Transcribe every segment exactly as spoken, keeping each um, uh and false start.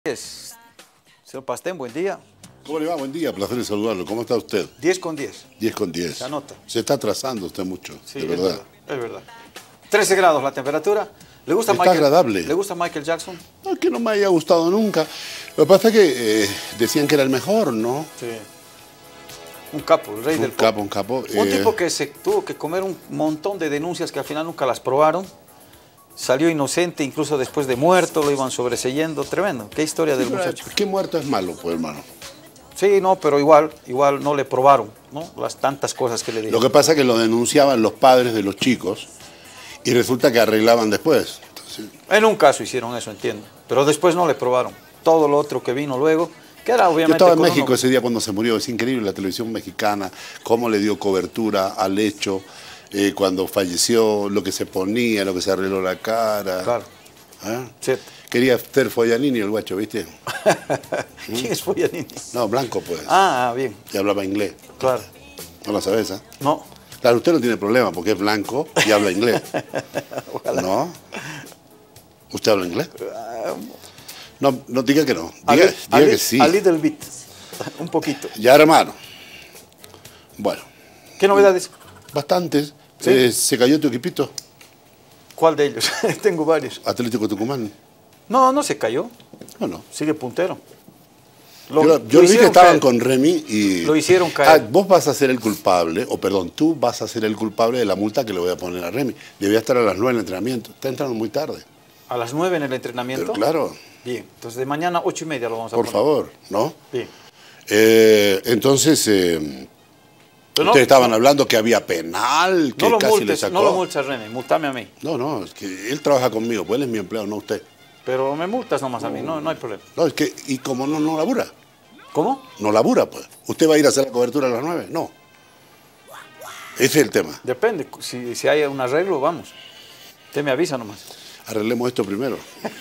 diez. Señor Pastén, buen día. ¿Cómo le va? Buen día, placer en saludarlo. ¿Cómo está usted? diez con diez. diez con diez. Se anota. Se está atrasando usted mucho, Sí, de es verdad. verdad. Es verdad. trece grados la temperatura. ¿Le gusta Está Michael, agradable. ¿Le gusta Michael Jackson? No, es que no me haya gustado nunca. Lo que pasa es que eh, decían que era el mejor, ¿no? Sí. Un capo, el rey Un del pop. capo, un capo. Un eh, tipo que se tuvo que comer un montón de denuncias que al final nunca las probaron. Salió inocente, incluso después de muerto, lo iban sobreseyendo. Tremendo. Qué historia del muchacho. ¿Qué muerto es malo, pues, hermano? Sí, no, pero igual, igual no le probaron, ¿no? Las tantas cosas que le Lo dijeron. que pasa es que lo denunciaban los padres de los chicos y resulta que arreglaban después. Entonces, En un caso hicieron eso, entiendo. Pero después no le probaron. Todo lo otro que vino luego, que era obviamente... yo estaba en con México uno- ese día cuando se murió. Es increíble la televisión mexicana, cómo le dio cobertura al hecho, eh, cuando falleció, lo que se ponía, lo que se arregló la cara. Claro, ¿Ah? cierto. Quería ser Foyanini el guacho, ¿viste? ¿Quién es Foyanini? No, blanco pues. Ah, ah, bien, Y hablaba inglés. claro. No la sabes, ¿ah? No, Claro, usted no tiene problema porque es blanco y habla inglés. ojalá. ¿No? ¿Usted habla inglés? No, no diga que no. A Diga, li- a diga li- que sí. A little bit, un poquito. Ya, hermano. Bueno, ¿Qué novedades? bastantes. ¿Sí? Eh, ¿Se cayó tu equipito? ¿Cuál de ellos? Tengo varios. Atlético Tucumán. No, no se cayó, No, no. sigue puntero. Lo- yo lo yo vi que hicieron estaban caer. con Remy y... Lo hicieron caer. Ah, vos vas a ser el culpable, o perdón, tú vas a ser el culpable de la multa que le voy a poner a Remy. Debía estar a las nueve en el entrenamiento. Está entrando muy tarde. A las nueve en el entrenamiento. Pero claro, Bien, entonces de mañana ocho y media lo vamos a por poner. favor, ¿no? Bien. Eh, entonces, eh, Pero no- ustedes estaban no- hablando que había penal, que No lo casi le multes, sacó. no lo multes a Remy, multame a mí. No, no, es que él trabaja conmigo, pues él es mi empleado, no usted. Pero me multas nomás a mí, no, no hay problema. No, es que, y como no, no labura, ¿Cómo? no labura, pues. ¿Usted va a ir a hacer la cobertura a las nueve? No. Ese es el tema. Depende, si, si hay un arreglo, vamos. Usted me avisa nomás. Arreglemos esto primero.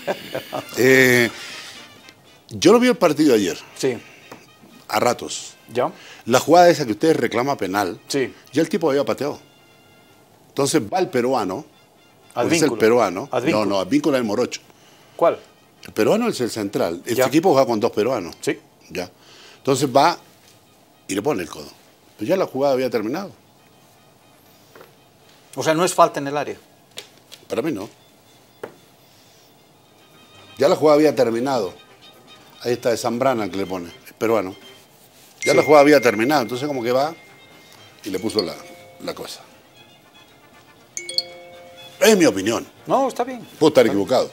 Eh, yo lo vi el partido ayer, Sí, a ratos. ¿ya? La jugada esa que usted reclama penal, Sí. ya el tipo había pateado. Entonces va el peruano, porque es el Advínculo. peruano. Advínculo. No, no, Advínculo es el morocho. ¿Cuál? El peruano es el central. Este Ya. equipo juega con dos peruanos. Sí. Ya. Entonces va y le pone el codo. Pero ya la jugada había terminado. O sea, no es falta en el área. Para mí no. Ya la jugada había terminado. Ahí está de Zambrana el que le pone, es peruano. Ya Sí. la jugada había terminado, entonces como que va y le puso la, la cosa. Es mi opinión. No, está bien. Puedo estar equivocado.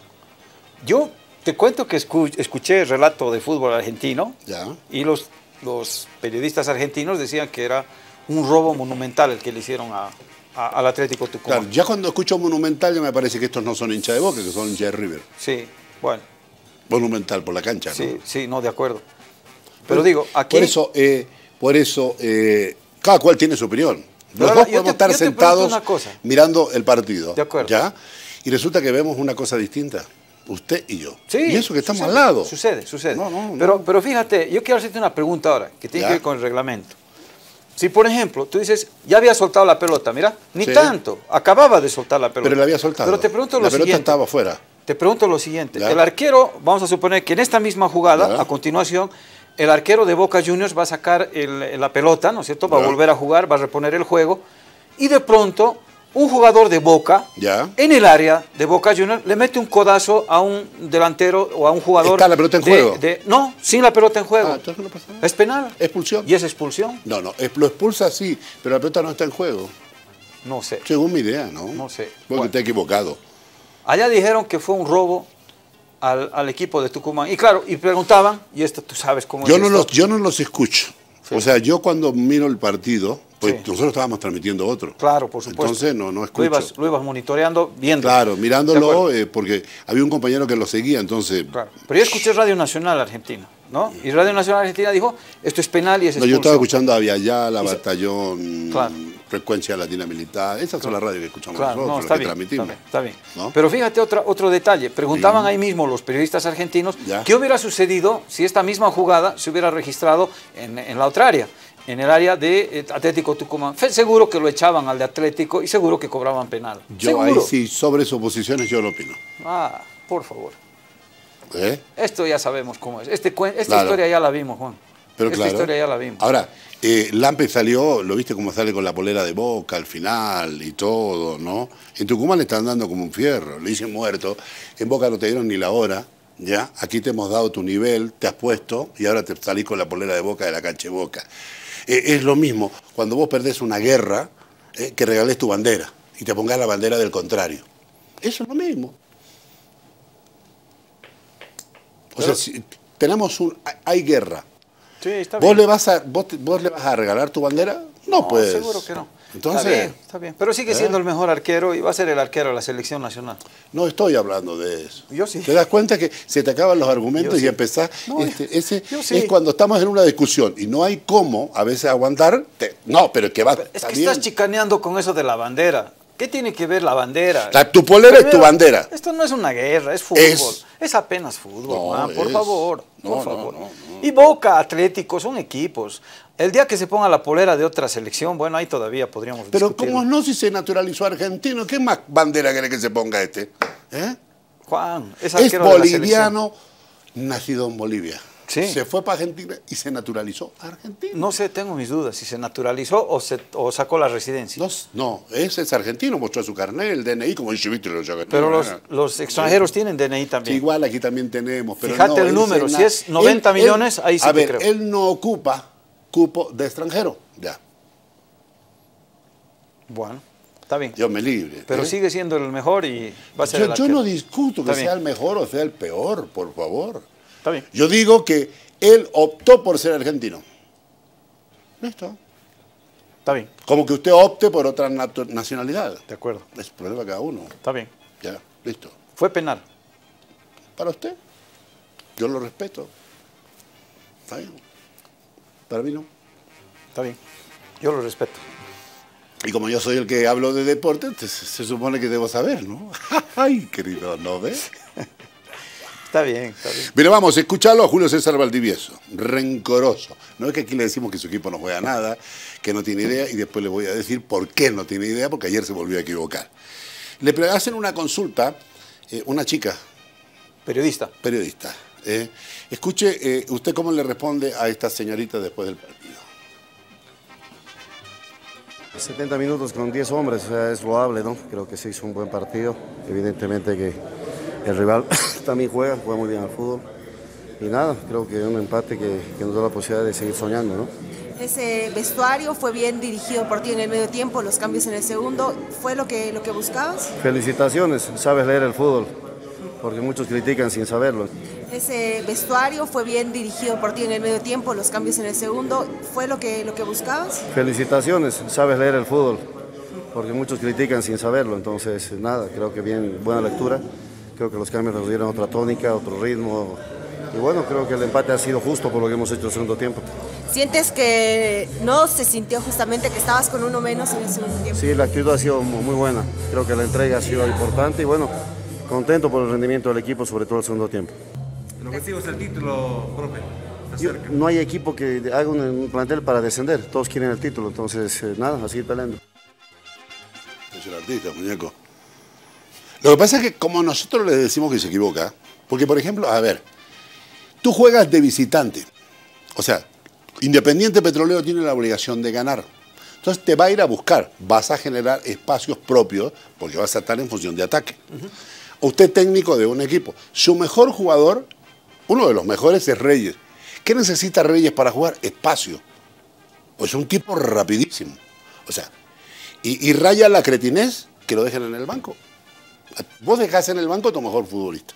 Yo te cuento que escu- escuché el relato de fútbol argentino Ya. y los, los periodistas argentinos decían que era un robo monumental el que le hicieron a, a- al Atlético Tucumán. Claro, ya cuando escucho Monumental ya me parece que estos no son hinchas de Boca, que son hinchas de River. Sí, bueno, Monumental por la cancha, ¿no? sí, sí, no, de acuerdo. Pero digo, aquí... Por eso, eh, por eso eh, cada cual tiene su opinión. Pero Los ahora, dos yo podemos te- estar yo te pregunto sentados una cosa. mirando el partido. De acuerdo. ¿Ya? Y resulta que vemos una cosa distinta. Usted y yo. Sí, y eso que estamos sucede, al lado. Sucede, sucede. No, no, no. Pero, pero fíjate, yo quiero hacerte una pregunta ahora, que tiene Ya. que ver con el reglamento. Si, por ejemplo, tú dices, ya había soltado la pelota, mira, ni Sí. tanto, acababa de soltar la pelota. Pero la había soltado. Pero te pregunto la lo pelota siguiente. estaba afuera. Te pregunto lo siguiente. Ya. El arquero, vamos a suponer que en esta misma jugada, Ya. a continuación, el arquero de Boca Juniors va a sacar el- la pelota, ¿no es cierto? Va Ya. a volver a jugar, va a reponer el juego, y de pronto, un jugador de Boca, Ya. en el área de Boca Juniors, le mete un codazo a un delantero o a un jugador. ¿Está la pelota en de- juego? de- no, sin la pelota en juego. Ah, entonces no pasa nada. ¿Es penal? Expulsión. ¿Y es expulsión? No, no, es- lo expulsa sí, pero la pelota no está en juego. No sé. Según mi idea, ¿no? No sé. Porque Bueno. está equivocado. Allá dijeron que fue un robo al, al equipo de Tucumán. Y claro, y preguntaban, y esto tú sabes cómo Yo es no, esto. los, yo no los escucho. Sí. O sea, yo cuando miro el partido, pues Sí. nosotros estábamos transmitiendo otro. Claro, por supuesto. Entonces no, no Lo escucho. ibas, lo ibas monitoreando, viendo. Claro, De mirándolo, acuerdo. eh, porque había un compañero que lo seguía, entonces... Claro. Pero yo escuché Radio Nacional Argentina, ¿no? Y Radio Nacional Argentina dijo, esto es penal y es No, yo expulsión. estaba escuchando a Aviala, Y se- Batallón, Claro. Frecuencia Latina Militar. Esas son las radios que escuchamos Claro, nosotros, no, las está que bien, transmitimos. está bien, está bien. ¿No? Pero fíjate otra, otro detalle. Preguntaban ahí mismo los periodistas argentinos Ya. qué hubiera sucedido si esta misma jugada se hubiera registrado en, en la otra área, en el área de eh, Atlético Tucumán. Fe- Seguro que lo echaban al de Atlético y seguro que cobraban penal. Yo Seguro. ahí sí, sobre suposiciones yo lo opino. Ah, por favor. ¿Eh? Esto ya sabemos cómo es. Este, esta claro. historia ya la vimos, Juan. Pero esta claro. historia ya la vimos. Ahora, eh, Lampe salió, lo viste cómo sale con la polera de Boca al final y todo, ¿no? En Tucumán le están dando como un fierro, le dicen muerto. En Boca no te dieron ni la hora, ¿ya? Aquí te hemos dado tu nivel, te has puesto y ahora te salís con la polera de Boca de la cancha de Boca. Eh, es lo mismo cuando vos perdés una guerra, eh, que regales tu bandera y te pongas la bandera del contrario. Eso es lo mismo. O Pero, sea, si tenemos un, hay guerra. Sí, está ¿Vos bien. le vas a, vos, vos le vas a regalar tu bandera? No, no puedes. Seguro que no. Entonces, está bien, está bien. Pero sigue siendo ¿eh? el mejor arquero y va a ser el arquero de la selección nacional. No estoy hablando de eso. Yo sí. ¿Te das cuenta que se te acaban los argumentos sí. y empezás? No, este, ese sí. es cuando estamos en una discusión y no hay cómo a veces aguantar. Te, no, pero es que va. Es que bien. estás chicaneando con eso de la bandera. ¿Qué tiene que ver la bandera? La, tu polera Primero, es tu bandera. Esto no es una guerra, es fútbol. Es, es apenas fútbol, no, man, por es, favor. Por no, favor. No, no, no. Y Boca, Atlético, son equipos. El día que se ponga la polera de otra selección, bueno, ahí todavía podríamos Pero discutirlo. ¿cómo no si se naturalizó argentino? ¿Qué más bandera quiere que se ponga este? ¿Eh? Juan, es, es boliviano, nacido en Bolivia. Sí. Se fue para Argentina y se naturalizó argentino. No sé, tengo mis dudas, si se naturalizó o, se, o sacó la residencia. No, no, ese es argentino, mostró su carnet, el D N I, como dice Víctor. Pero los, los extranjeros sí. tienen D N I también. Sí, igual aquí también tenemos. Pero Fíjate no, el número, se, si es noventa él, millones, él, ahí sí a te ver, creo. Él no ocupa cupo de extranjero, ya. Bueno, está bien. Dios me libre. Pero ¿eh? sigue siendo el mejor y va a ser yo, el yo arquero. no discuto que está sea bien. el mejor o sea el peor, por favor. Está bien. Yo digo que él optó por ser argentino. Listo. Está bien. Como que usted opte por otra nacionalidad. De acuerdo. Es problema de cada uno. Está bien. Ya, listo. Fue penal. Para usted. Yo lo respeto. Está bien. Para mí no. Está bien. Yo lo respeto. Y como yo soy el que hablo de deporte, se, se supone que debo saber, ¿no? Ay, querido, ¿no ves? Está bien, está bien. Pero vamos, escuchalo a Julio César Valdivieso, rencoroso. No es que aquí le decimos que su equipo no juega nada, que no tiene idea, y después le voy a decir por qué no tiene idea, porque ayer se volvió a equivocar. Le hacen una consulta, eh, una chica. Periodista. Periodista. Eh, escuche, eh, ¿usted cómo le responde a esta señorita después del partido? setenta minutos con diez hombres, o sea, es loable, ¿no? Creo que se hizo un buen partido. Evidentemente que el rival también juega, juega muy bien al fútbol. Y nada, creo que un empate que, que nos da la posibilidad de seguir soñando, ¿no? Ese vestuario fue bien dirigido por ti en el medio tiempo, los cambios en el segundo, ¿fue lo que, lo que buscabas? Felicitaciones, sabes leer el fútbol, porque muchos critican sin saberlo. Ese vestuario fue bien dirigido por ti en el medio tiempo, los cambios en el segundo, ¿fue lo que, lo que buscabas? Felicitaciones, sabes leer el fútbol, porque muchos critican sin saberlo, entonces nada, creo que bien, buena lectura, creo que los cambios nos dieron otra tónica, otro ritmo, y bueno, creo que el empate ha sido justo por lo que hemos hecho el segundo tiempo. ¿Sientes que no se sintió justamente que estabas con uno menos en el segundo tiempo? Sí, la actitud ha sido muy buena, creo que la entrega ha sido importante y bueno, contento por el rendimiento del equipo, sobre todo el segundo tiempo. El objetivo es el título, profe. Yo, no hay equipo que haga un, un plantel para descender, todos quieren el título, entonces eh, nada, a seguir peleando. Es el artista, muñeco. Lo que pasa es que como nosotros le decimos que se equivoca, porque por ejemplo, a ver, tú juegas de visitante, o sea, Independiente Petrolero tiene la obligación de ganar, entonces te va a ir a buscar, vas a generar espacios propios, porque vas a estar en función de ataque. Uh-huh. Usted técnico de un equipo, su mejor jugador, uno de los mejores es Reyes. ¿Qué necesita Reyes para jugar? Espacio. Pues un tipo rapidísimo. O sea, y, y raya la cretinez que lo dejen en el banco. Vos dejás en el banco a tu mejor futbolista.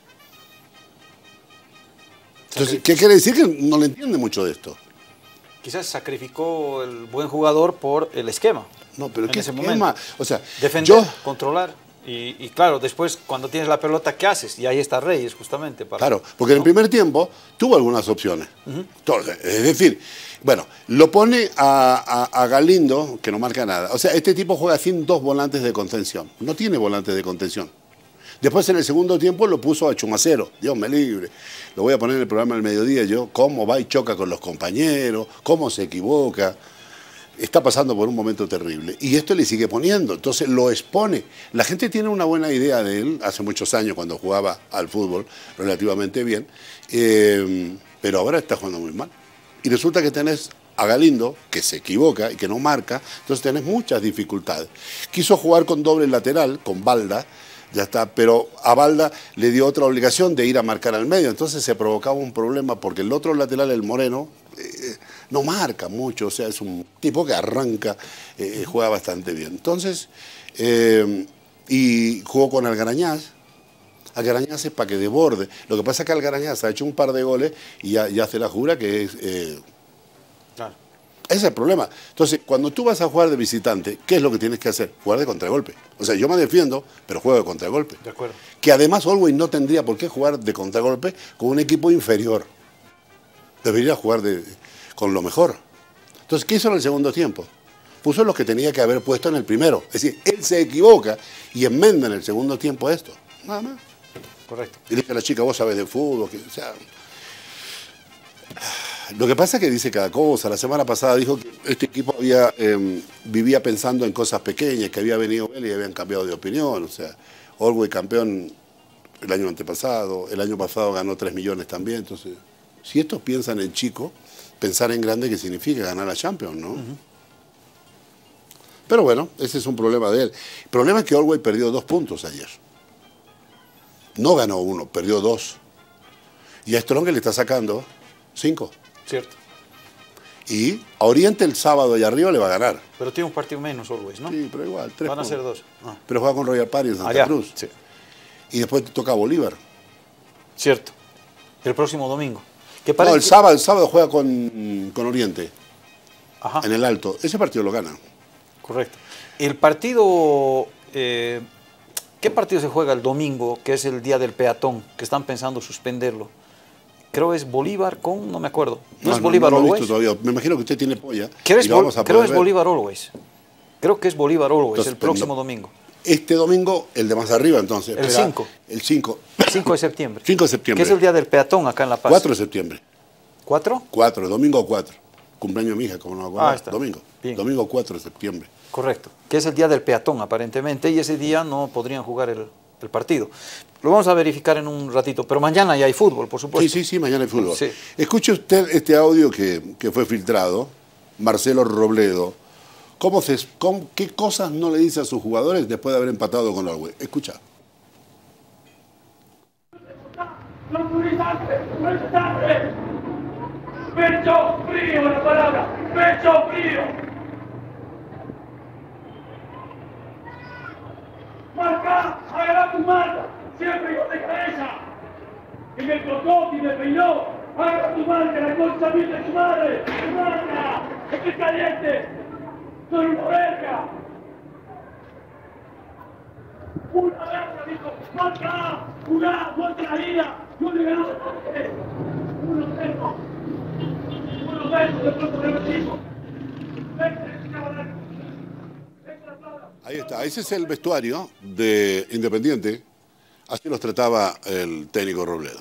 Entonces, ¿qué quiere decir? Que no le entiende mucho de esto. Quizás sacrificó el buen jugador por el esquema. No, pero en ¿qué ese esquema? momento. O sea, defender, yo... controlar. Y, y claro, después cuando tienes la pelota, ¿qué haces? Y ahí está Reyes, justamente. Para, claro, porque ¿no? En el primer tiempo tuvo algunas opciones. Uh-huh. Entonces, es decir, bueno, lo pone a, a, a Galindo, que no marca nada. O sea, este tipo juega sin dos volantes de contención. No tiene volantes de contención. Después en el segundo tiempo lo puso a Chumacero. Dios me libre. Lo voy a poner en el programa del mediodía yo. Cómo va y choca con los compañeros, cómo se equivoca. está pasando por un momento terrible. Y esto le sigue poniendo, entonces lo expone. La gente tiene una buena idea de él, hace muchos años cuando jugaba al fútbol relativamente bien, eh, pero ahora está jugando muy mal. Y resulta que tenés a Galindo, que se equivoca y que no marca, entonces tenés muchas dificultades. Quiso jugar con doble lateral, con Balda, ya está, pero a Balda le dio otra obligación de ir a marcar al medio, entonces se provocaba un problema porque el otro lateral, el Moreno, eh, no marca mucho, o sea, es un tipo que arranca, eh, juega bastante bien. Entonces, eh, y jugó con Algarañaz. Algarañaz es para que desborde. Lo que pasa es que Algarañaz ha hecho un par de goles y ya, ya se la jura que es... Eh, Claro. Ese es el problema. Entonces, cuando tú vas a jugar de visitante, ¿qué es lo que tienes que hacer? Jugar de contragolpe. O sea, yo me defiendo, pero juego de contragolpe. De acuerdo. Que además Always no tendría por qué jugar de contragolpe con un equipo inferior. Debería jugar de, con lo mejor. Entonces, ¿qué hizo en el segundo tiempo? Puso los que tenía que haber puesto en el primero. Es decir, él se equivoca y enmenda en el segundo tiempo esto. Nada más. Correcto. Y le dice a la chica, vos sabés de fútbol. Que, o sea, lo que pasa es que dice cada cosa. La semana pasada dijo que este equipo había, eh, vivía pensando en cosas pequeñas, que había venido él y habían cambiado de opinión. O sea, Always campeón el año antepasado, el año pasado ganó tres millones también. Entonces, si estos piensan en chico, pensar en grande, ¿qué significa? Ganar la Champions, ¿no? Uh-huh. Pero bueno, ese es un problema de él. El problema es que Always perdió dos puntos ayer. No ganó uno, perdió dos. Y a Strong le está sacando cinco. Cierto. Y a Oriente el sábado allá arriba le va a ganar. Pero tiene un partido menos Always, ¿no? Sí, pero igual. Tres Van a puntos. ser dos. Ah. Pero juega con Royal Party en Santa Allá. Cruz. Sí. Y después te toca Bolívar. Cierto. El próximo domingo. Que No, parece el que... sábado, el sábado juega con, con Oriente. Ajá. En el Alto. Ese partido lo gana. Correcto. El partido... Eh, ¿Qué partido se juega el domingo, que es el día del peatón, que están pensando suspenderlo? Creo es Bolívar con... no me acuerdo. ¿No, no es Bolívar no, no Always? Todavía. Me imagino que usted tiene polla. Creo es, vamos a creo es ver. Bolívar Always. Creo que es Bolívar Always, Entonces, el próximo no. domingo. Este domingo, el de más arriba, entonces. El cinco. El cinco. cinco de septiembre. cinco de septiembre. Que es el día del peatón acá en La Paz. cuatro de septiembre. ¿cuatro? cuatro, domingo cuatro. Cumpleaños de mi hija, como no me acuerdo. Ah, está. Domingo. Bien. Domingo cuatro de septiembre. Correcto. Que es el día del peatón, aparentemente, y ese día no podrían jugar el, el partido. Lo vamos a verificar en un ratito, pero mañana ya hay fútbol, por supuesto. Sí, sí, sí, mañana hay fútbol. Sí. Escuche usted este audio que, que fue filtrado, Marcelo Robledo. ¿Cómo se, cómo, ¿Qué cosas no le dice a sus jugadores después de haber empatado con Always? Escucha. Pecho frío, la palabra, pecho frío. Marca, agarra tu marca, siempre yo de cabeza. Y me tocó y me peinó, agarra tu marca, la concha mil de tu madre, tu marca, estoy caliente, soy una verga. Una verga, dijo, marca, jugá, vuelta la vida, yo le ganó uno cero. Ahí está, ese es el vestuario de Independiente. Así los trataba el técnico Robledo.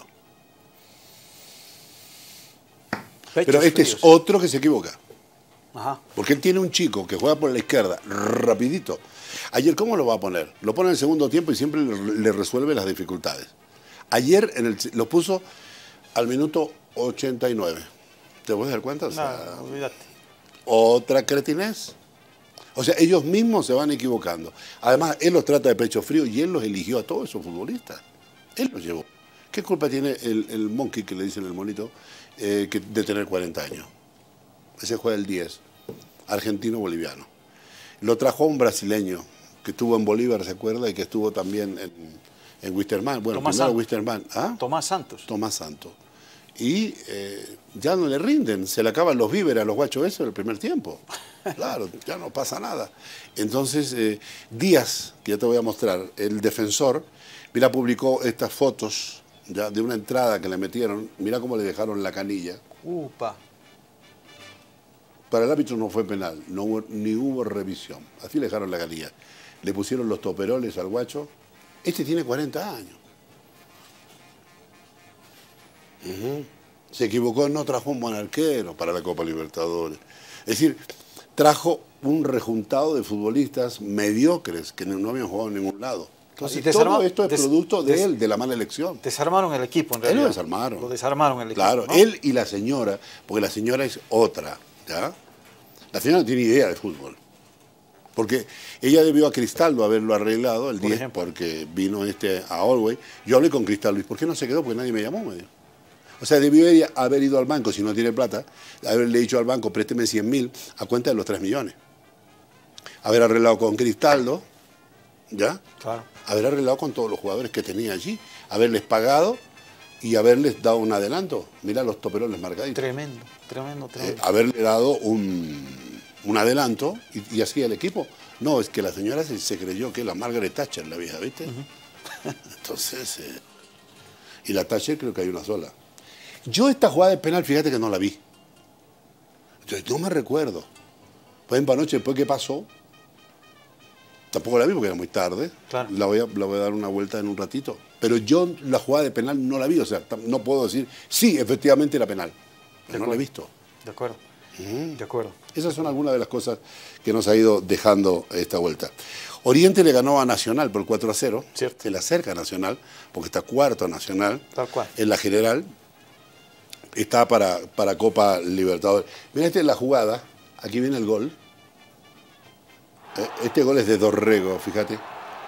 Pechos Pero este fríos. es otro que se equivoca. Ajá. Porque él tiene un chico que juega por la izquierda, rapidito. Ayer, ¿cómo lo va a poner? Lo pone en el segundo tiempo y siempre le, le resuelve las dificultades. Ayer en el, lo puso al minuto ochenta y nueve. ¿Te puedes dar cuenta? O sea, No, olvídate. otra cretinez. O sea, ellos mismos se van equivocando. Además, él los trata de pecho frío y él los eligió a todos esos futbolistas. Él los llevó. ¿Qué culpa tiene el, el monkey, que le dicen el monito, eh, que, de tener cuarenta años? Ese juega el diez, argentino-boliviano. Lo trajo un brasileño que estuvo en Bolívar, ¿se acuerda? Y que estuvo también en, en Wisterman. Bueno, Tomás primero Santos. Wisterman. ¿Ah? Tomás Santos. Tomás Santos. Y eh, ya no le rinden, se le acaban los víveres a los guachos esos en el primer tiempo. Claro, ya no pasa nada. Entonces, eh, Díaz, que ya te voy a mostrar, el defensor, mira, publicó estas fotos ya de una entrada que le metieron, mira cómo le dejaron la canilla. Upa. Para el árbitro no fue penal, no hubo, ni hubo revisión. Así le dejaron la canilla. Le pusieron los toperoles al guacho. Este tiene cuarenta años. Uh-huh. Se equivocó, no trajo un buen arquero para la Copa Libertadores. Es decir, trajo un rejuntado de futbolistas mediocres que no, no habían jugado en ningún lado. Entonces, todo esto es producto de él, de la mala elección. Desarmaron el equipo, en Él realidad. lo desarmaron. Lo desarmaron el equipo. Claro, ¿no? él y la señora, porque la señora es otra, ¿ya? La señora no tiene idea de fútbol. Porque ella debió a Cristaldo haberlo arreglado el Por diez, ejemplo. porque vino este a Allway. Yo hablé con Cristaldo, ¿y por qué no se quedó? Porque nadie me llamó, me dijo. O sea, debió ella haber ido al banco, si no tiene plata, haberle dicho al banco, présteme cien mil a cuenta de los tres millones. Haber arreglado con Cristaldo, ¿ya? Claro. Haber arreglado con todos los jugadores que tenía allí, haberles pagado y haberles dado un adelanto. Mira los toperoles marcaditos. Tremendo, tremendo, Eh, tremendo. haberle dado un, un adelanto y, y así el equipo. No, es que la señora se, se creyó que la Margaret Thatcher, la vieja, ¿viste? Uh-huh. Entonces, eh, y la Thatcher creo que hay una sola. Yo esta jugada de penal, fíjate que no la vi. Yo no me recuerdo. Por ejemplo, anoche, después que pasó, tampoco la vi porque era muy tarde. Claro. La voy, a, la voy a dar una vuelta en un ratito. Pero yo la jugada de penal no la vi. O sea, no puedo decir, sí, efectivamente era penal. Pero no la he visto. De acuerdo. Mm. De acuerdo. Esas son algunas de las cosas que nos ha ido dejando esta vuelta. Oriente le ganó a Nacional por cuatro a cero. Cierto. Se le acerca a Nacional, porque está cuarto Nacional. Tal cual. En la general está para, para Copa Libertadores. Mira, esta es la jugada. Aquí viene el gol. Este gol es de Dorrego, fíjate.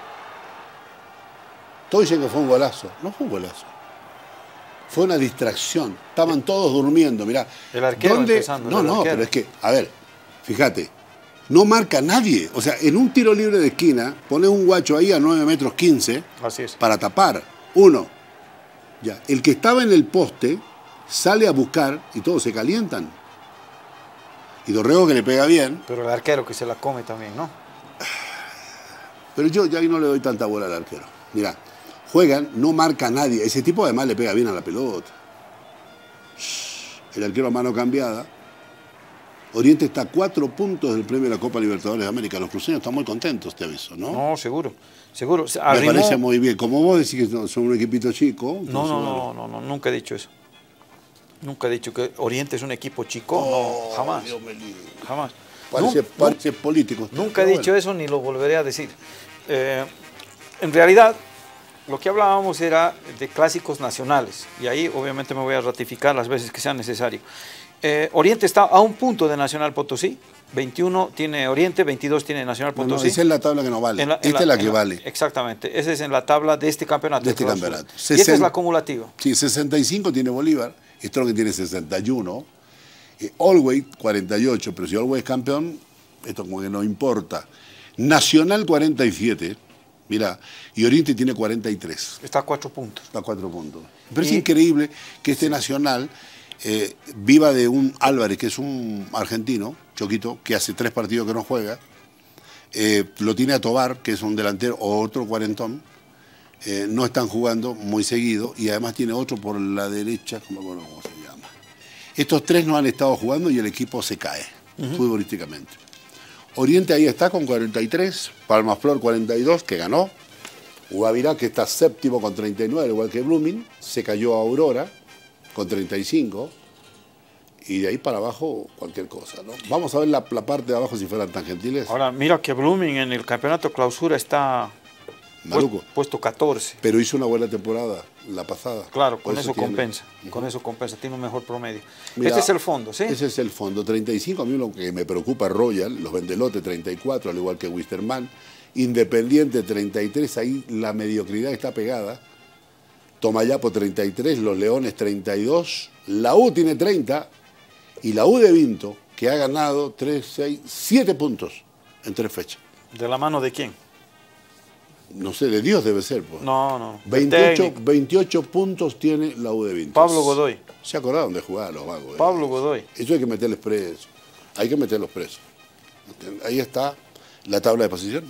Todos dicen que fue un golazo. No fue un golazo. Fue una distracción. Estaban todos durmiendo, mirá. El arquero ¿Dónde? empezando, No, el no, arquero. pero es que, a ver, fíjate. No marca nadie. O sea, en un tiro libre de esquina, pones un guacho ahí a nueve metros quince Así es. para tapar. Uno. Ya. El que estaba en el poste sale a buscar y todos se calientan. Y Dorrego que le pega bien. Pero el arquero que se la come también, ¿no? Pero yo ya ahí no le doy tanta bola al arquero. Mirá, juegan, no marca a nadie. Ese tipo además le pega bien a la pelota. El arquero a mano cambiada. Oriente está a cuatro puntos del premio de la Copa Libertadores de América. Los cruceños están muy contentos, te aviso, ¿no? No, seguro. Seguro. Me Arrimó- parece muy bien. Como vos decís que son un equipito chico. No, entonces, no, bueno. no, no, no, nunca he dicho eso. Nunca he dicho que Oriente es un equipo chico. Oh, no, jamás. Dios me libre. Jamás. Parece, Nun- parece político. Nunca he Pero dicho bueno. eso ni lo volveré a decir. Eh, en realidad, lo que hablábamos era de clásicos nacionales. Y ahí obviamente me voy a ratificar las veces que sea necesario. Eh, Oriente está a un punto de Nacional Potosí. veintiuno tiene Oriente, veintidós tiene Nacional No, no, Potosí. esa es la tabla que no vale. En la- en Esta es la en que vale. Exactamente. Esa es en la tabla de este campeonato. De este clausura. campeonato. Y esta es sesenta la acumulativa. Sí, sesenta y cinco tiene Bolívar, Strong tiene sesenta y uno, eh, Allway cuarenta y ocho, pero si Allway es campeón, esto como que no importa. Nacional cuarenta y siete, mira, y Oriente tiene cuarenta y tres, Está a cuatro puntos. está a cuatro puntos. Pero es Y- increíble que este Nacional eh, viva de un Álvarez, que es un argentino, Choquito, que hace tres partidos que no juega, eh, lo tiene a Tobar, que es un delantero, o otro cuarentón. Eh, no están jugando muy seguido y además tiene otro por la derecha, no me acuerdo cómo se llama. Estos tres no han estado jugando y el equipo se cae futbolísticamente. Oriente ahí está con cuarenta y tres, Palmaflor cuarenta y dos, que ganó. Guavirá, que está séptimo con treinta y nueve, igual que Blooming, se cayó a Aurora con treinta y cinco. Y de ahí para abajo cualquier cosa, ¿no? Vamos a ver la, la parte de abajo si fueran tan gentiles. Ahora, mira que Blooming en el campeonato clausura está Maluco. puesto, puesto catorce. Pero hizo una buena temporada la pasada. Claro, Por con eso, tiene- compensa. Con eso compensa, tiene un mejor promedio. Mira, este es el fondo, ¿sí? Ese es el fondo. treinta y cinco, a mí lo que me preocupa es Royal, los Vendelote treinta y cuatro, al igual que Wisterman. Independiente treinta y tres, ahí la mediocridad está pegada. Tomayapo treinta y tres, los Leones treinta y dos, la U tiene treinta y la U de Vinto, que ha ganado tres, seis, siete puntos en tres fechas. ¿De la mano de quién? No sé, de Dios debe ser. Pues. No, no. del veintiocho, técnico. veintiocho puntos tiene la U de Vinto. Pablo Godoy. Se acordaron de jugar los vagos. eh. Pablo Godoy. Eso hay que meterles presos. Hay que meterlos presos. ¿Entiendes? Ahí está la tabla de posición.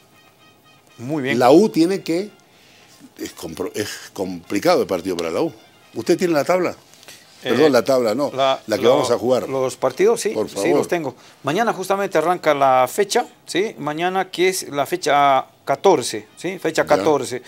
Muy bien. La U tiene que... Es, compro- es complicado el partido para la U. ¿Usted tiene la tabla? Eh, Perdón, la tabla no, la, que lo- vamos a jugar. Los partidos, sí, Por sí favor. los tengo. Mañana justamente arranca la fecha, ¿sí? Mañana que es la fecha catorce, ¿sí? Fecha Ya. catorce.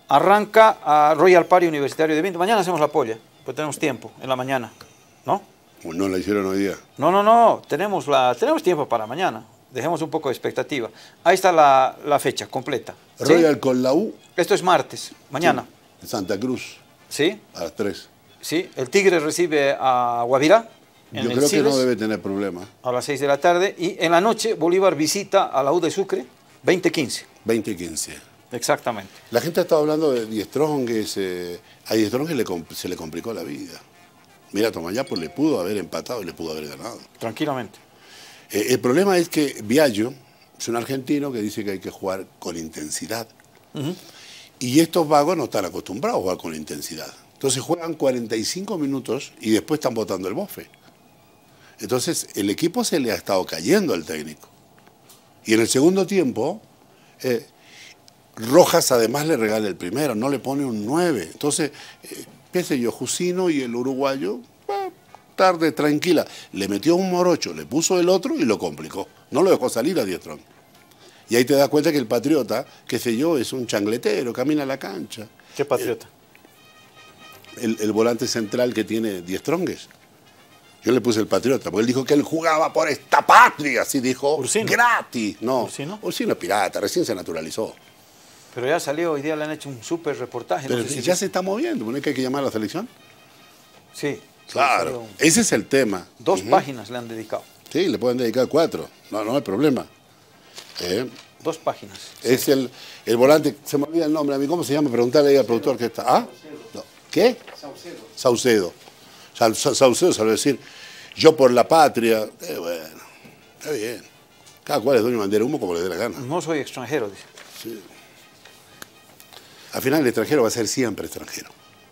Arranca a Royal Party Universitario de Vinto. Mañana hacemos la polla, pues tenemos tiempo en la mañana, ¿no? No la hicieron hoy día. No, no, no, tenemos, la, tenemos tiempo para mañana. Dejemos un poco de expectativa. Ahí está la, la fecha completa. ¿Sí? Royal con la U. Esto es martes, mañana. Sí, Santa Cruz. ¿Sí? A las tres. Sí, el Tigre recibe a Guavirá. En Yo el creo Siles, que no debe tener problema. a las seis de la tarde. Y en la noche Bolívar visita a la U de Sucre, veinte quince. veinte quince. Exactamente. La gente ha estado hablando de Die Strongest. Eh, a Die Strongest le comp- se le complicó la vida. Mira, Tomayapo le pudo haber empatado y le pudo haber ganado. Tranquilamente. Eh, el problema es que Viallo es un argentino que dice que hay que jugar con intensidad. Uh-huh. Y estos vagos no están acostumbrados a jugar con intensidad. Entonces juegan cuarenta y cinco minutos y después están botando el bofe. Entonces el equipo se le ha estado cayendo al técnico. Y en el segundo tiempo, eh, Rojas además le regala el primero, no le pone un nueve. Entonces, eh, qué sé yo, Jusino y el uruguayo, eh, tarde, tranquila. Le metió un morocho, le puso el otro y lo complicó. No lo dejó salir a Die Strongest. Y ahí te das cuenta que el Patriota, qué sé yo, es un changletero, camina a la cancha. ¿Qué Patriota? El, el volante central que tiene Die Strongest. Yo le puse el Patriota, porque él dijo que él jugaba por esta patria, así dijo, Ursino. gratis. No, Ursino. Ursino es pirata, recién se naturalizó. Pero ya salió, hoy día le han hecho un súper reportaje. Pero no sé si ya viste. se está moviendo, ¿no es que hay que llamar a la selección? Sí. Claro, salió ese es el tema. Dos Ujú. páginas le han dedicado. Sí, le pueden dedicar cuatro, no, no hay problema. Eh, Dos páginas. Es el, el volante, se me olvida el nombre a mí, ¿cómo se llama? Preguntarle ahí al productor que está. ¿Ah? No. ¿Qué? Saucedo. Saucedo. Sa- Sa- Saucedo sabe decir, yo por la patria. Eh, bueno, está bien. Cada cual es dueño de bandera humo como le dé la gana. No soy extranjero, dice. Sí. Al final el extranjero va a ser siempre extranjero.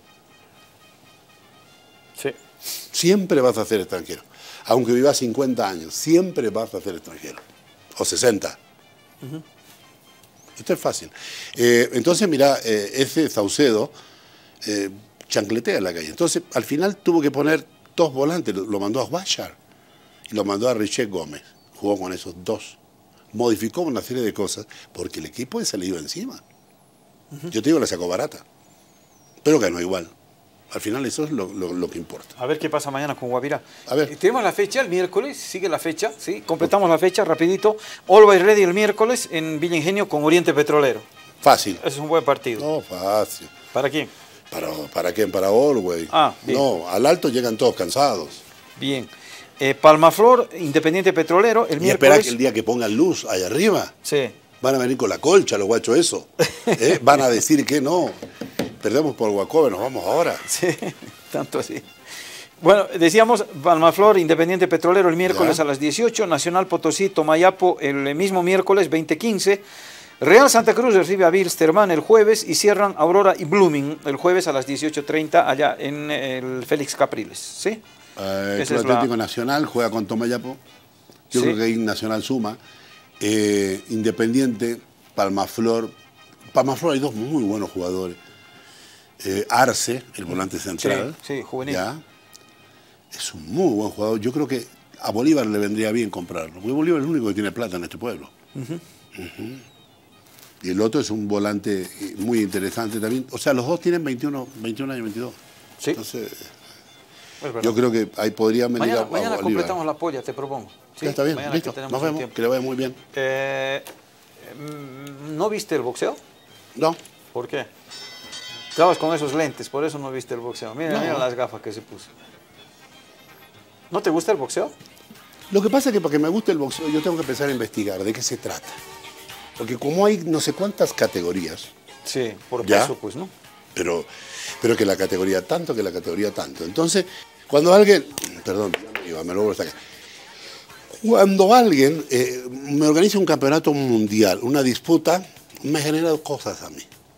Sí. Siempre vas a ser extranjero. Aunque vivas cincuenta años, siempre vas a ser extranjero. O sesenta. Uh-huh. Esto es fácil. Eh, entonces, mira, eh, ese Saucedo eh, chancletea en la calle. Entonces, al final tuvo que poner dos volantes. Lo, lo mandó a Guayar y lo mandó a Richet Gómez. Jugó con esos dos. Modificó una serie de cosas porque el equipo se le iba encima. Uh-huh. Yo te digo, la sacó barata. Pero ganó igual. Al final eso es lo, lo, lo que importa. A ver qué pasa mañana con Guavirá. A ver. Tenemos la fecha el miércoles, sigue la fecha, ¿sí? Completamos la fecha rapidito. Always Ready el miércoles en Villa Ingenio con Oriente Petrolero. Fácil. Ese es un buen partido. No, fácil. ¿Para quién? ¿Para, para quién? Para Orway. Ah, bien. No, al alto llegan todos cansados. Bien. Eh, Palmaflor, Independiente Petrolero, el Y miércoles. espera que el día que pongan luz allá arriba, Sí. van a venir con la colcha los guachos eso. ¿Eh? Van a decir que no. Perdemos por Guacobe, nos vamos ahora. Sí, tanto así. Bueno, decíamos Palmaflor, Independiente Petrolero el miércoles Ya. a las dieciocho, Nacional Potosí, Tomayapo el mismo miércoles veinte quince, Real Santa Cruz recibe a Wilstermann el jueves y cierran Aurora y Blooming el jueves a las dieciocho treinta allá en el Félix Capriles, ¿sí? Eh, el Esa Club es la- Atlético Nacional juega con Tomayapo. Yo Sí. creo que ahí Nacional suma. Eh, Independiente, Palmaflor. Palmaflor hay dos muy buenos jugadores. Eh, Arce, el volante central. Sí, sí, juvenil. Ya. Es un muy buen jugador. Yo creo que a Bolívar le vendría bien comprarlo. Porque Bolívar es el único que tiene plata en este pueblo. Uh-huh. Uh-huh. Y el otro es un volante eh, muy interesante también. O sea, los dos tienen veintiuno, veintiún años, veintidós. Sí. Entonces, Es verdad. yo creo que ahí podría venir Mañana, a, a mañana Bolívar. completamos la polla, te propongo. ¿Sí? Ya está bien, Mañana que listo. tenemos Nos un vemos, tiempo. que le vaya muy bien. Eh, mm, ¿No viste el boxeo? No, ¿Por qué? Estabas con esos lentes, por eso no viste el boxeo. Mira, No. mira las gafas que se puso. ¿No te gusta el boxeo? lo que pasa es que para que me guste el boxeo yo tengo que empezar a investigar de qué se trata. Porque como hay no sé cuántas categorías, Sí, por ¿Ya? peso, pues, ¿no? pero, pero que la categoría tanto, que la categoría tanto. Entonces, cuando alguien, perdón, me lo vuelvo a sacar. Cuando alguien eh, me organiza un campeonato mundial, una disputa, me genera dos cosas a mí.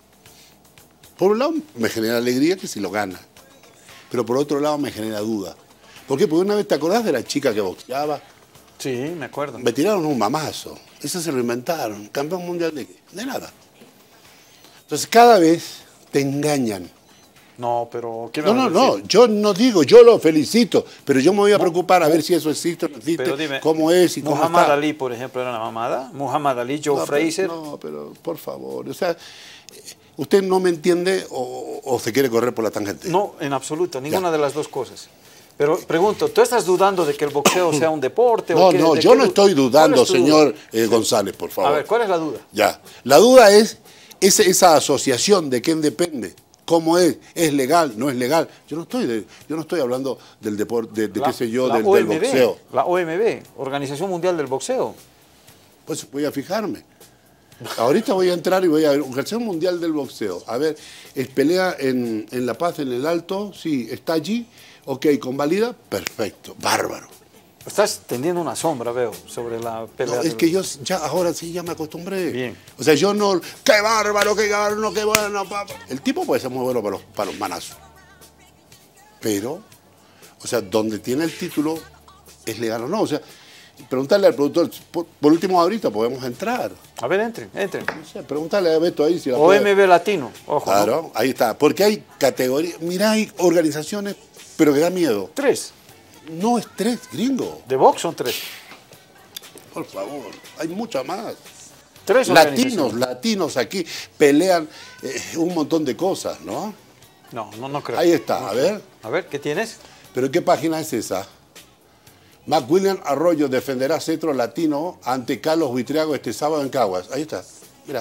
Por un lado, me genera alegría que si lo gana. Pero por otro lado, me genera duda. ¿Por qué? Porque una vez te acordás de la chica que boxeaba. Sí, me acuerdo. Me tiraron un mamazo. Eso se lo inventaron. ¿Campeón mundial de qué? De nada. Entonces, cada vez te engañan. No, pero... ¿qué me No, vas no, a no. decir? Yo no digo, yo lo felicito. Pero yo me voy a preocupar a ver si eso existe o no existe. Pero dime, cómo es y cómo Muhammad está. Ali, por ejemplo, era una mamada. Muhammad Ali, Joe No, Fraser. Pero, no, pero por favor. O sea, usted no me entiende o, o se quiere correr por la tangente. No, en absoluto, ninguna de las dos cosas. Pero pregunto, ¿tú estás dudando de que el boxeo sea un deporte? No, o qué, no, de yo qué no du- estoy ¿Cuál dudando, es tu duda? señor eh, González, por favor. A ver, ¿cuál es la duda? Ya. La duda es ese- esa asociación de quién depende. ¿Cómo es? ¿Es legal? ¿No es legal? Yo no estoy, de- yo no estoy hablando del deporte, de, de La- qué sé yo, la del, del O M B, boxeo. La O M B, Organización Mundial del Boxeo. Pues voy a fijarme. Ahorita voy a entrar y voy a ver. Organización Mundial del Boxeo. A ver, es pelea en, en La Paz, en el Alto. Sí, está allí. Ok, convalida. Perfecto. Bárbaro. Estás tendiendo una sombra, veo, sobre la pelea. No, es del- que yo ya, ahora sí ya me acostumbré. Bien. O sea, yo no. ¡Qué bárbaro, qué bárbaro, qué bueno! Papá. El tipo puede ser muy bueno para los, para los manazos. Pero, o sea, donde tiene el título, ¿es legal o no? O sea, preguntarle al productor, por, por último ahorita podemos entrar. A ver, entren, entren. No sé, preguntarle a Beto ahí si la puede- O M B Latino, ojo. ¿no? Claro, ahí está. Porque hay categorías, mirá, hay organizaciones, pero que da miedo. Tres. No es tres, gringo. De box son tres. Por favor, hay muchas más. Tres Latinos, organizaciones. latinos aquí pelean eh, un montón de cosas, ¿no? No, no, no creo. Ahí está, a ver. A ver, ¿qué tienes? ¿Pero qué página es esa? McWilliam Arroyo defenderá cetro latino ante Carlos Buitriago este sábado en Caguas. Ahí está, mira.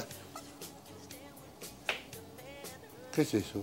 ¿Qué es eso?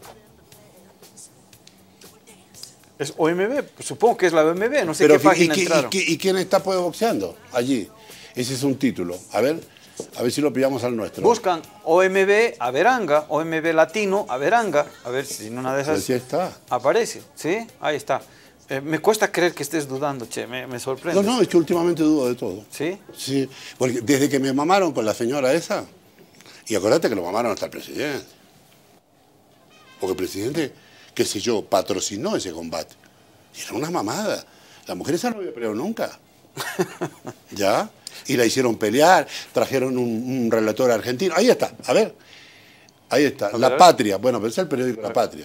Es O M B, pues supongo que es la O M B, no sé Pero, qué página ¿y, qué- entraron. y qué- y quién está pues boxeando allí? Ese es un título. A ver, a ver si lo pillamos al nuestro. Buscan O M B Averanga, O M B Latino Averanga, a ver si en una de esas Pues sí está. aparece, ¿sí? Ahí está. Eh, me cuesta creer que estés dudando, che, me, me sorprende. No, no, es que últimamente dudo de todo. ¿Sí? Sí, porque desde que me mamaron con la señora esa, y acordate que lo mamaron hasta el presidente. Porque el presidente, qué sé yo, patrocinó ese combate. Y era una mamada. La mujer esa no había peleado nunca. ¿Ya? Y la hicieron pelear, trajeron un, un relator argentino. Ahí está, a ver. Ahí está, A La ver. Patria. Bueno, pero es el periódico La Patria.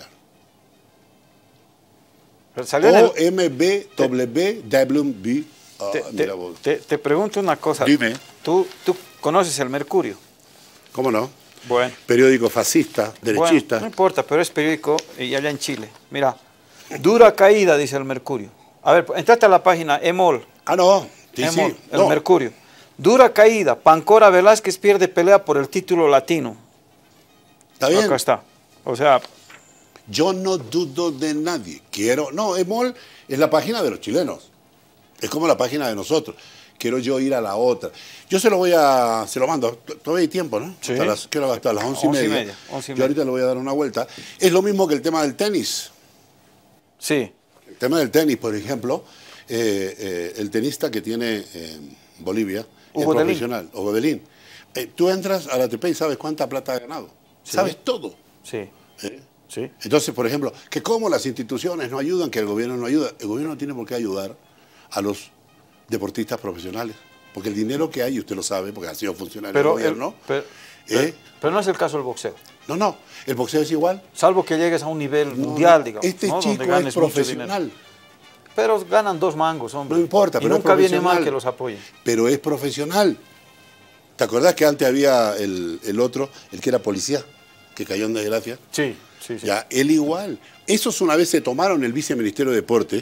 Pero salió en el- O M B W W B. Ah, te, mira te- vos. te- te pregunto una cosa. Dime. ¿Tú, tú conoces el Mercurio? ¿Cómo no? Bueno. Periódico fascista, derechista. Bueno, no importa, pero es periódico y allá en Chile. Mira, dura caída, dice el Mercurio. A ver, entraste a la página Emol. Ah, no. Sí, sí. Emol, el No. Mercurio. Dura caída. Pancora Velázquez pierde pelea por el título latino. Está bien. Acá está. O sea, Yo no dudo de nadie. Quiero. No, Emol es la página de los chilenos. Es como la página de nosotros. Quiero yo ir a la otra. Yo se lo voy a. Se lo mando. Todavía hay tiempo, ¿no? Sí. Hasta las, ¿qué hora va a estar? Las once y Once y media. media, once y Yo media. ahorita le voy a dar una vuelta. Es lo mismo que el tema del tenis. sí. El tema del tenis, por ejemplo, eh, eh, el tenista que tiene en Bolivia Hugo es Delín. profesional, Hugo Delín. Eh, tú entras a la A T P y sabes cuánta plata ha ganado. Sí. Sabes todo. Sí. ¿eh? Sí. Entonces, por ejemplo, que cómo las instituciones no ayudan, que el gobierno no ayuda. El gobierno no tiene por qué ayudar a los deportistas profesionales. Porque el dinero que hay, y usted lo sabe, porque ha sido funcionario Pero, del gobierno. el- pero, ¿eh? pero no es el caso del boxeo. No, no, el boxeo es igual. Salvo que llegues a un nivel No, mundial, no, digamos. Este ¿no? Donde chico ganes es mucho profesional. dinero. Pero ganan dos mangos, hombre. No importa, y pero es nunca viene profesional. mal que los apoyen. Pero es profesional. ¿Te acordás que antes había el, el otro, el que era policía, que cayó en desgracia? Sí, sí, sí. Ya, él igual. Esos una vez se tomaron el viceministerio de Deporte,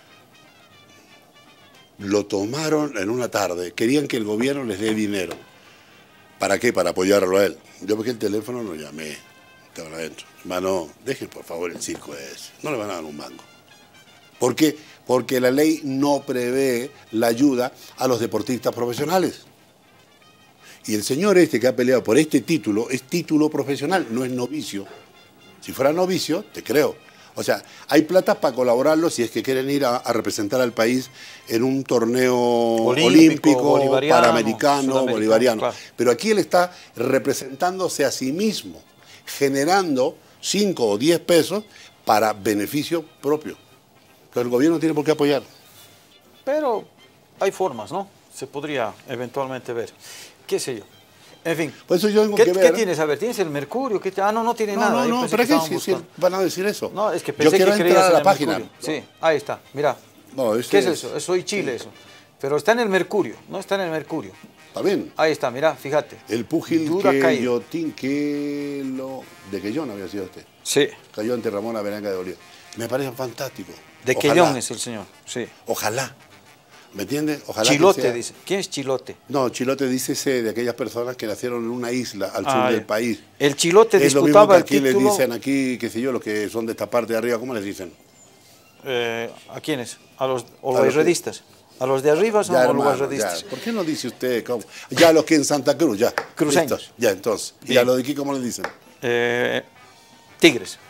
lo tomaron en una tarde, querían que el gobierno les dé dinero. ¿Para qué? Para apoyarlo a él. Yo porque el teléfono lo llamé, estaban adentro. Hermano, dejen por favor el circo ese, no le van a dar un mango. ¿Por qué? Porque la ley no prevé la ayuda a los deportistas profesionales. Y el señor este que ha peleado por este título es título profesional, no es novicio. Si fuera novicio, te creo. O sea, hay plata para colaborarlo si es que quieren ir a, a representar al país en un torneo Olímpico, olímpico, bolivariano, panamericano, sudamericano, bolivariano. claro. Pero aquí él está representándose a sí mismo, generando cinco o diez pesos para beneficio propio. Pero el gobierno tiene por qué apoyar. Pero hay formas, ¿no? Se podría eventualmente ver. ¿Qué sé yo? En fin. Por eso yo tengo ¿Qué, que ¿qué ver. tienes? A ver, ¿tienes el Mercurio? ¿Qué te- Ah, no, no tiene No, nada. no, Yo no, pensé ¿para que qué estaban si, si buscando. van a decir eso? No, es que yo pensé quiero que entrar creías a en la el página. Mercurio. Sí, ahí está, mira. No, ese ¿Qué es eso? Soy Chile eso. Pero está en el Mercurio, no está en el Mercurio. Está bien. Ahí está, mira, fíjate. El púgil Dura que caída. yo tin que lo de que yo no había sido este. Sí. Cayó ante Ramón Averanga de Bolívar. me parecen fantásticos. De Quellón es el señor, sí. Ojalá. ¿Me entiendes? Ojalá Chilote, que sea... dice. ¿Quién es Chilote? No, Chilote dice ese de aquellas personas que nacieron en una isla al Ah, sur ya. del país. El Chilote Es lo mismo disputaba que el aquí título... les dicen, aquí, qué sé yo, los que son de esta parte de arriba, ¿cómo les dicen? Eh, ¿A quiénes? ¿A los A los uruguayredistas? ¿A los de arriba son Ya, hermano, uruguayredistas? ya. ¿Por qué no dice usted? Cómo? Ya los que en Santa Cruz, ya. Cruceños. Listo. Ya, entonces. ¿Y Bien. a los de aquí cómo les dicen? Eh, tigres.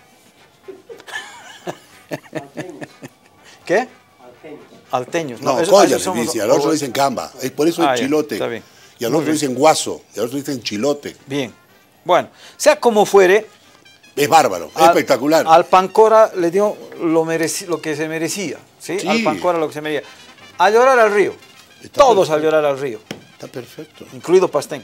¿Qué? Alteños. No, eso- colla esos les somos- dice, al otro dicen camba. Es por eso Ah, es ya, chilote. está bien. Y al Muy otro bien. dicen guaso, y al otro dicen chilote. Bien. Bueno, sea como fuere, Es bárbaro, es al- espectacular. Al Pancora le dio lo, mereci- lo que se merecía. ¿sí? Sí. Al Pancora lo que se merecía. A llorar al río. Está Todos a perfecto. llorar al río, Está perfecto. incluido Pastén.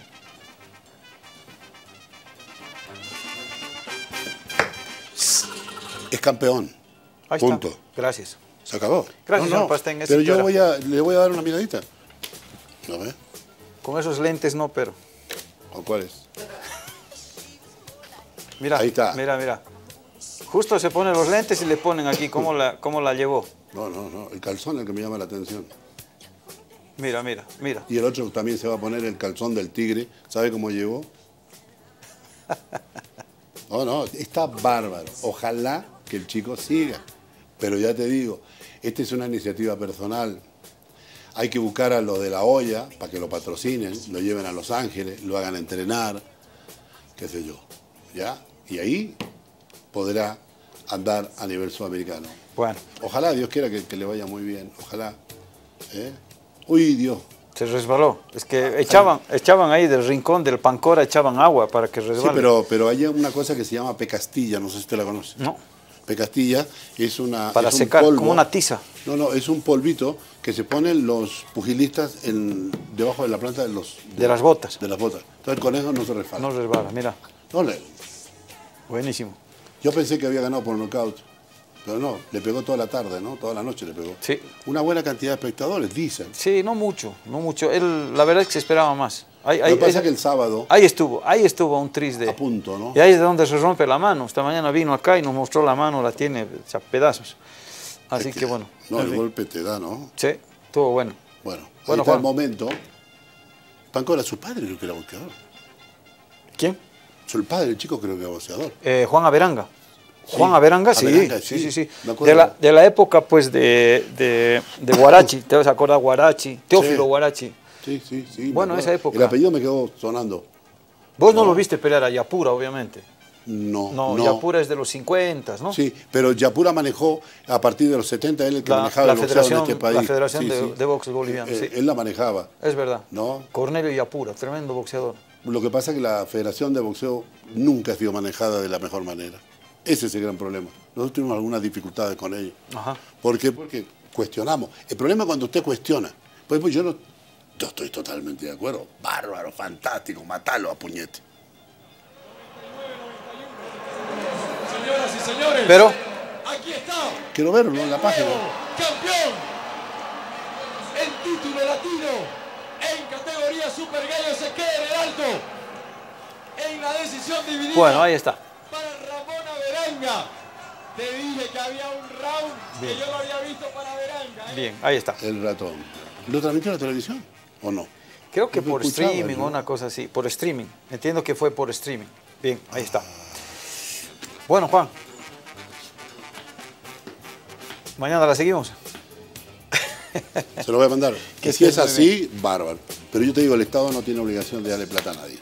Es campeón. Ahí Punto. está. Gracias. Se acabó. Gracias, señor Pastén, eso Pero yo era. voy a, le voy a dar una miradita. ¿No ves? Con esos lentes no, pero. ¿O cuál es? Mira, Ahí está. mira, mira. Justo se ponen los lentes y le ponen aquí cómo la, cómo la llevó. No, no, no. El calzón es el que me llama la atención. Mira, mira, mira. Y el otro también se va a poner el calzón del tigre. ¿Sabe cómo llevó? No, no, está bárbaro. Ojalá que el chico siga. Pero ya te digo, esta es una iniciativa personal. Hay que buscar a los de la olla para que lo patrocinen, lo lleven a Los Ángeles, lo hagan entrenar, qué sé yo. ¿Ya? Y ahí podrá andar a nivel sudamericano. Bueno, Ojalá, Dios quiera que, que le vaya muy bien. Ojalá. ¿Eh? Uy, Dios. se resbaló. Es que echaban, echaban ahí del rincón del Pancora, echaban agua para que resbale. Sí, pero, pero hay una cosa que se llama pecastilla, no sé si usted la conoce. No, Pecastilla es una para es un secar, polvo. como una tiza. No, no, es un polvito que se ponen los pugilistas en, debajo de la planta de los De las botas. de las botas. Entonces el conejo no se resbala. No resbala, mira. No, le- Buenísimo. yo pensé que había ganado por nocaut, pero no, le pegó toda la tarde, ¿no? Toda la noche le pegó. Sí. Una buena cantidad de espectadores, dicen. Sí, no mucho, no mucho. Él, la verdad es que se esperaba más. Ahí, Lo ahí, que pasa ahí- es que el sábado, ahí estuvo, ahí estuvo un tris de... a punto, ¿no? Y ahí es de donde se rompe la mano. Esta mañana vino acá y nos mostró la mano, la tiene hecha pedazos. Así que, bueno. No, en el fin. golpe te da, ¿no? Sí, estuvo bueno. Bueno, ahí Bueno, está Juan. el momento. Pancora, su padre creo que era boxeador. ¿Quién? Su el padre del chico creo que era boxeador. Eh, Juan Averanga. Sí, Juan Averanga, sí. Averanga, sí, sí, sí, sí. me acuerdo. De la, de la época, pues, de, de, de Guarachi. ¿Te vas a acordar Guarachi? Teófilo Sí. Guarachi. Sí, sí, sí. me Bueno, acuerdo. esa época. El apellido me quedó sonando. Vos no, lo viste pelear a Yapura, obviamente. No, No, no. Yapura es de los cincuenta, ¿no? Sí, pero Yapura manejó a partir de los setenta, él el que La- manejaba la el boxeo en federación- este país. la Federación Sí, de- sí. de Box Boliviano, Eh, sí. Él la manejaba. Es verdad. ¿No? Cornelio Yapura, tremendo boxeador. Lo que pasa es que la Federación de Boxeo nunca ha sido manejada de la mejor manera. Ese es el gran problema. Nosotros tuvimos algunas dificultades con ellos. Ajá. ¿Por qué? Porque cuestionamos. El problema es cuando usted cuestiona. Pues, pues yo no yo estoy totalmente de acuerdo. Bárbaro, fantástico, matalo a puñete. Señoras y señores, Pero, aquí está, Quiero verlo ¿no? en la página. campeón, el título latino en categoría Super Gallo se queda en el alto, en la decisión dividida bueno, ahí está. para Ramón Averanga. Te dije que había un round Bien. que yo lo había visto para Averanga. ¿eh? Bien, ahí está. El ratón. ¿Lo transmitió en la televisión o no? Creo que Yo por escuchaba, streaming ¿no? o una cosa así. Por streaming. Entiendo que fue por streaming. Bien, ahí está. Bueno, Juan. Mañana la seguimos. Se lo voy a mandar. Que Que si es esté muy así, bárbaro. Pero yo te digo, el Estado no tiene obligación de darle plata a nadie.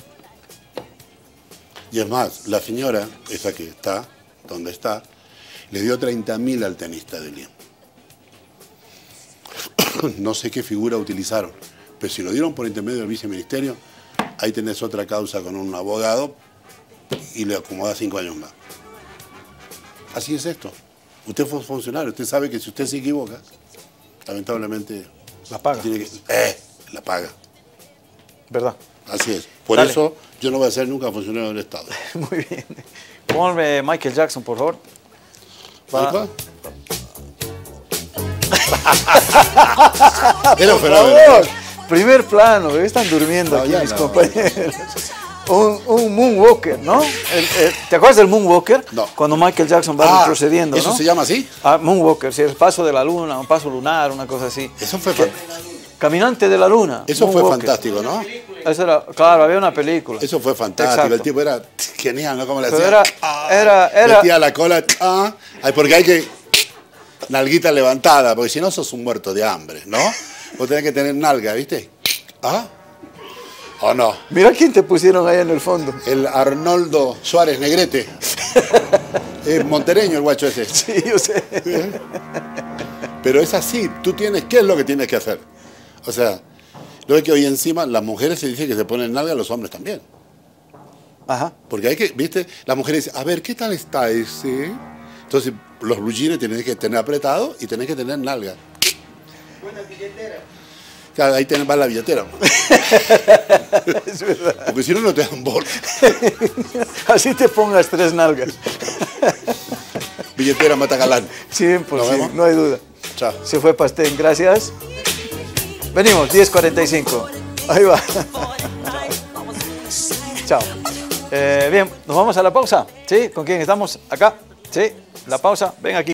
Y es más, la señora, esa que está, donde está, le dio treinta mil al tenista de Lima. No sé qué figura utilizaron, pero si lo dieron por intermedio del viceministerio, ahí tenés otra causa con un abogado y le acomoda cinco años más. Así es esto. Usted fue funcionario, usted sabe que si usted se equivoca, lamentablemente La paga. tiene que, eh, la paga. ¿Verdad? Así es. Por Dale. eso yo no voy a ser nunca funcionario del Estado. Muy bien. Ponme Michael Jackson, por favor. Va. ¿Alfa? Era un Por fenómeno. favor. Primer plano, están durmiendo No, aquí ya mis no. compañeros. un, un moonwalker, ¿no? El, el, ¿Te acuerdas del moonwalker? No. Cuando Michael Jackson va Ah, retrocediendo, ¿eso ¿no? se llama así? Ah, moonwalker, sí, el paso de la luna, un paso lunar, una cosa así. Eso fue, ¿Qué? Caminante de la luna. eso fue moonwalker. fantástico, ¿no? Eso era, claro, había una película. Eso fue fantástico. Exacto. El tipo era genial, ¿no? Como le Pero hacía. era, Ah, era, era, metía la cola. Ah, ay, porque hay que. Nalguita levantada, porque si no sos un muerto de hambre, ¿no? Vos tenés que tener nalga, ¿viste? ¿Ah? ¿O no? Mira quién te pusieron ahí en el fondo. El Arnoldo Suárez Negrete. Es montereño el guacho ese. Sí, yo sé. Pero es así, tú tienes, ¿qué es lo que tienes que hacer? O sea, lo que hoy encima las mujeres se dice que se ponen nalga, los hombres también. Ajá. Porque hay que, viste, las mujeres dicen, a ver, ¿qué tal está ese? Entonces, los blue jeans tenés que tener apretado y tenés que tener nalga. Buena billetera. Claro, ahí tenés, va la billetera. Es verdad. Porque si no, no te dan bola. Así te pongas tres nalgas. Billetera mata galán. cien por ¿Nos ciento, vemos? no hay duda. Chao. Se fue Pastén, gracias. Venimos, diez cuarenta y cinco. Ahí va. Chao. Eh, bien, nos vamos a la pausa. ¿Sí? ¿Con quién estamos? Acá. ¿Sí? La pausa. Ven aquí.